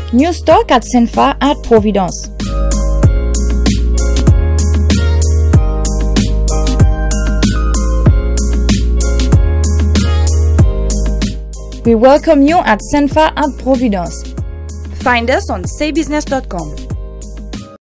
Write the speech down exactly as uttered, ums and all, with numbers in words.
New stock at SANFA at Providence. We welcome you at SANFA at Providence. Find us on Seybusiness dot com.